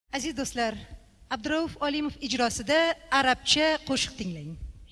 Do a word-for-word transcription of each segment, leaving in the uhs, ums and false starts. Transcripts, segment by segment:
Aziz do'stlar, Abdurauf Olimov ijrosida arabcha qo'shiq tinglang.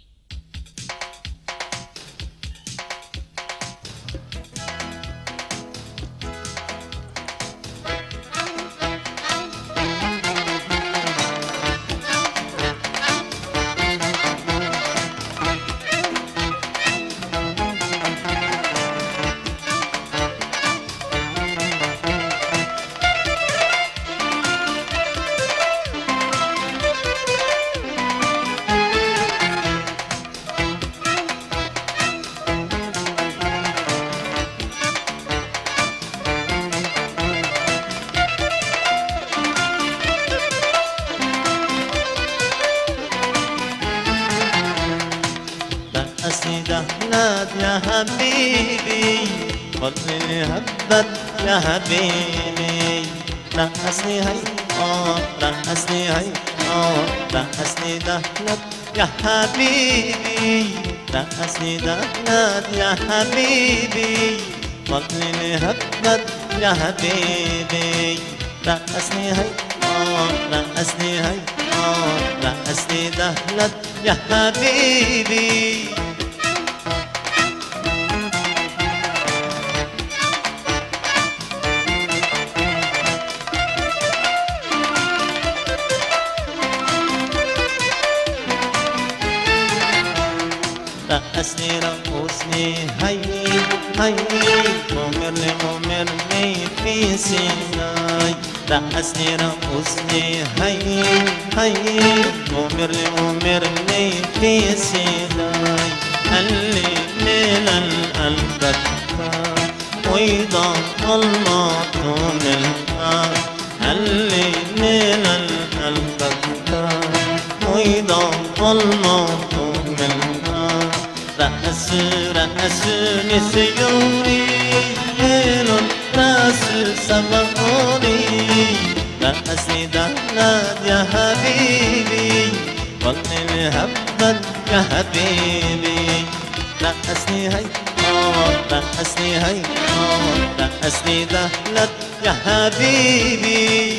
رقصني دهلات يا حبيبي خذني هبت يا حبيبي رقصني هي اه رقصني هي اه رقصني دهلات يا حبيبي رقصني دهلات يا حبيبي خذني هبت يا حبيبي رقصني هي اه رقصني هي اه رقصني دهلت يا حبيبي رقصني رقصني هي هي ممرني ممرني في سيناي رقصني رقصني هي هي ممرني ممرني في سيناي اللي من القلب ويضع المعطون الآن اللي من القلب ويضع المعطون الآن رأس رأس نسيوني ليل راس سمعوني رأسي دهلات يا حبيبي ظلني هبت يا حبيبي رأسني هي آه رأسني هي آه رأسني دهلت يا حبيبي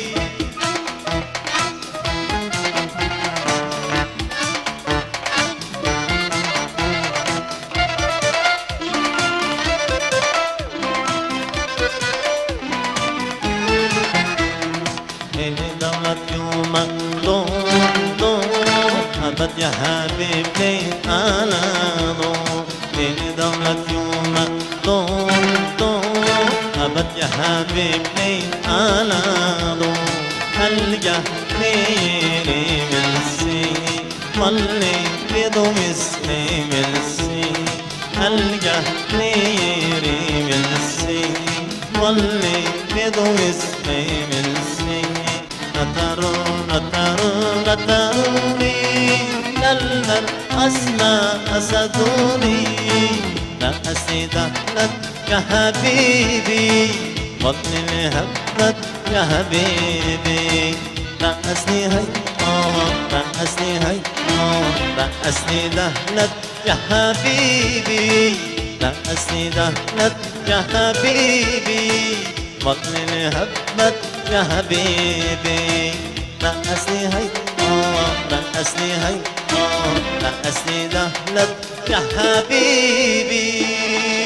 دولت يومك دور دور أبد يا حبيبي أنا دور دولت يومك دور دور أبد يا حبيبي أنا دور ألقى خيري من سي واللي بيضم اسمي من سي ألقى خيري من سي واللي بيضم اسمي من سي نترون نترون نتروني للمر أسمى أسدوني رأسي دهلت يا حبيبي بطني هبت يا حبيبي رأسني هي آه رأسني هي آه رأسني دهلت يا حبيبي رأسني دهلت يا حبيبي بطني هبت يا حبيبي رقصني هي آه رقصني هي آه رقصني دهلت يا حبيبي